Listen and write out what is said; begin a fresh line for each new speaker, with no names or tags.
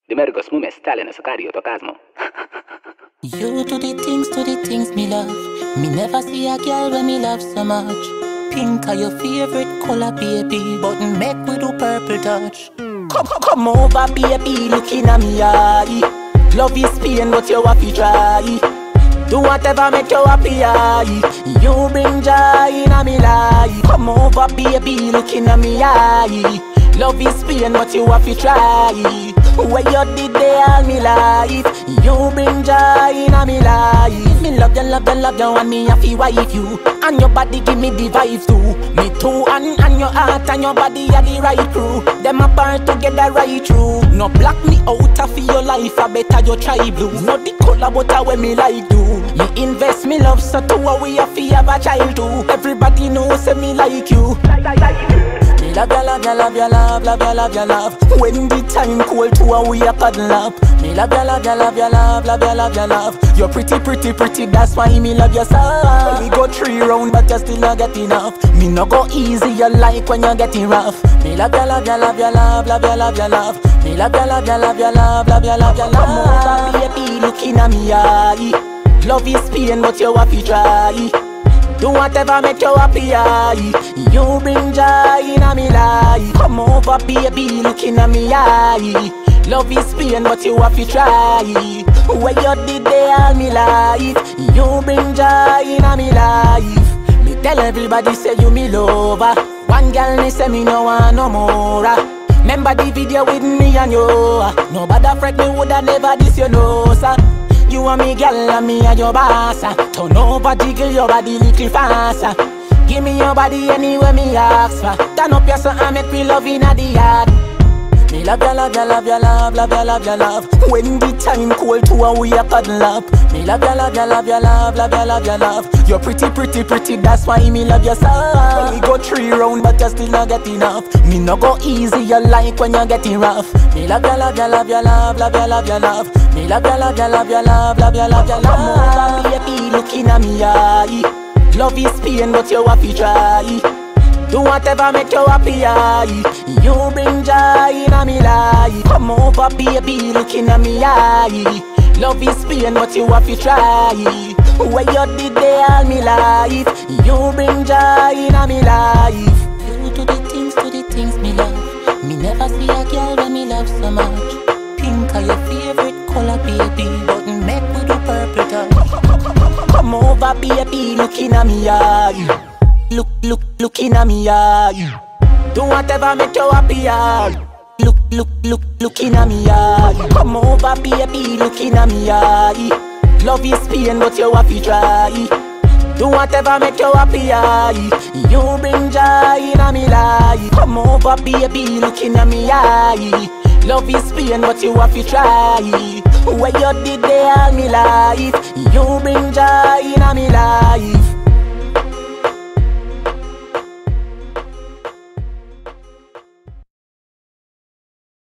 Dimergos mume Stalin Sakario Tokasmo.
You do the things me love. Me never see a girl when me love so much. Pink are your favorite color, baby, but make we do purple touch. Come over, baby, looking at me eye. Love is pain, but you have to try. Do whatever make you happy, aye. You bring joy in a me life. Come over, baby, looking at me eye. Love is pain, but you have to try. Where you did there all me life. You bring joy in a me life. Me love you, and me have to wife you. And your body give me the vibes too. Me too, and your heart and your body are the right crew. Them apart together right through. No block me out of your life, I better you try blue. Not the color, but I when me like do. Me invest me love, so to a way I feel have a child too. Everybody knows say me like you. Me love ya, love ya, love ya, love, love ya, love ya, love. When the time cold to a way I cuddle up. Me love ya, love ya, love ya, love, love ya, love ya, love. You're pretty, pretty, pretty, that's why me love you so. We go 3 rounds, but you still not get enough. Me no go easy, you like when you're getting rough. Me love ya, love ya, love ya, love, love ya, love ya, love. Me love ya, love ya, love ya, love, love ya, love ya, love. Come over, baby, looking at me eye. Love is pain, but you have to try. Do whatever make you happy, aye. You bring joy in a me life. Come over, baby, looking at me eye. Love is pain, but you have to try. Where you did there all me life. You bring joy in a me life. Me tell everybody say you me lover. One girl me say me no want no more. Remember the video with me and you. Nobody fret me woulda never this you know, sir. You and me girl and me and your boss. Turn over, jiggle your body little faster. Give me your body anywhere me ask for. Turn up your son and make me love in the yard. Me love ya, love ya, love ya, love, love ya, love ya, love. When the time cold to a way I cuddle up. Me love ya, love ya, love ya, love, love ya, love ya, love. You're pretty, pretty, pretty, that's why me love you so. We go 3 rounds, but you still not get enough. Me no go easy, you like when you're getting rough. Me love ya, love ya, love ya, love, love ya, love ya, love. Me love ya, love ya, love ya, love, love ya, love ya, love. Come over, baby, looking at me eye. Love is pain, but you have to try. Do whatever make you happy, aye. You bring joy in a me life. Come over, baby, looking at me eye. Love is pain, but you have to try. Where you did there all me life. You bring joy in a me life. You do the things me love. Me never see a girl when me love so much. Pink are your favorite color, baby, but make we do purple touch. Come over, baby, looking at me eye. Looking at me eye. Do whatever make you happy, aye. Looking at me eye. Come over, baby, looking at me eye. Love is pain, but you have to try. Do whatever make you happy, aye. You bring joy in a me life. Come over, baby, looking at me eye. Love is pain, but you have to try. Where you did there all me life. You bring joy in a me life.